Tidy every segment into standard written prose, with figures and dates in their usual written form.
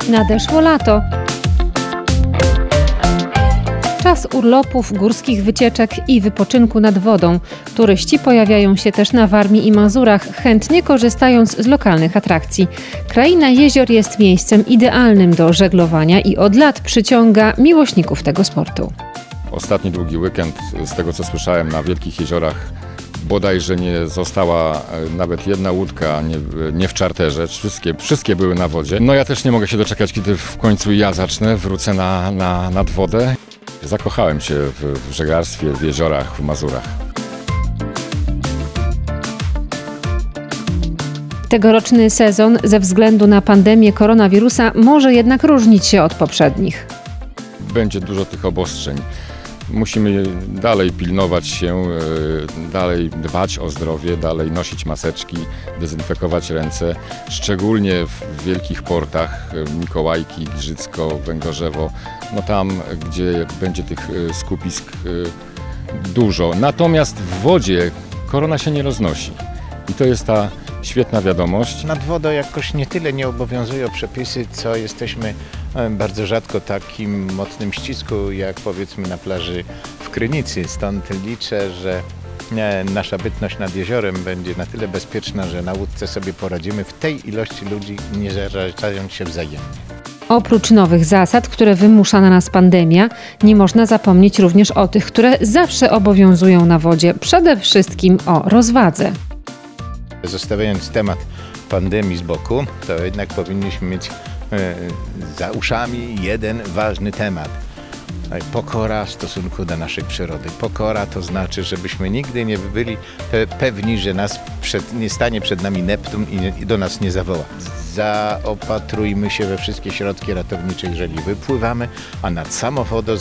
Nadeszło lato. Czas urlopów, górskich wycieczek i wypoczynku nad wodą. Turyści pojawiają się też na Warmii i Mazurach, chętnie korzystając z lokalnych atrakcji. Kraina jezior jest miejscem idealnym do żeglowania i od lat przyciąga miłośników tego sportu. Ostatni długi weekend, z tego co słyszałem, na Wielkich Jeziorach bodajże nie została nawet jedna łódka nie w czarterze, wszystkie były na wodzie. No ja też nie mogę się doczekać, kiedy w końcu ja wrócę nad wodę. Zakochałem się w żeglarstwie, w jeziorach, w Mazurach. Tegoroczny sezon ze względu na pandemię koronawirusa może jednak różnić się od poprzednich. Będzie dużo tych obostrzeń. Musimy dalej pilnować się, dalej dbać o zdrowie, dalej nosić maseczki, dezynfekować ręce, szczególnie w wielkich portach, Mikołajki, Giżycko, Węgorzewo, no tam, gdzie będzie tych skupisk dużo. Natomiast w wodzie korona się nie roznosi i to jest ta świetna wiadomość. Nad wodą jakoś nie tyle nie obowiązują przepisy, co jesteśmy bardzo rzadko w takim mocnym ścisku, jak powiedzmy na plaży w Krynicy. Stąd liczę, że nasza bytność nad jeziorem będzie na tyle bezpieczna, że na łódce sobie poradzimy w tej ilości ludzi, nie zarażając się wzajemnie. Oprócz nowych zasad, które wymusza na nas pandemia, nie można zapomnieć również o tych, które zawsze obowiązują na wodzie. Przede wszystkim o rozwadze. Zostawiając temat pandemii z boku, to jednak powinniśmy mieć za uszami jeden ważny temat. Pokora w stosunku do naszej przyrody. Pokora to znaczy, żebyśmy nigdy nie byli pewni, że nie stanie przed nami Neptun i do nas nie zawoła. Zaopatrujmy się we wszystkie środki ratownicze, jeżeli wypływamy, a nad samą wodą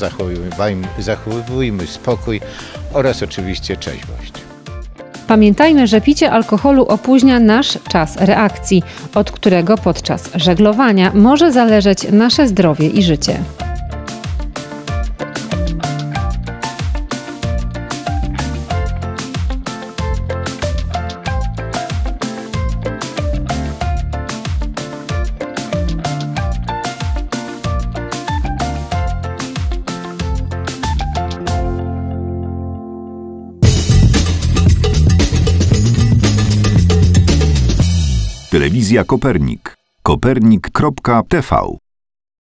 zachowujmy spokój oraz oczywiście trzeźwość. Pamiętajmy, że picie alkoholu opóźnia nasz czas reakcji, od którego podczas żeglowania może zależeć nasze zdrowie i życie. Telewizja Kopernik. Kopernik.tv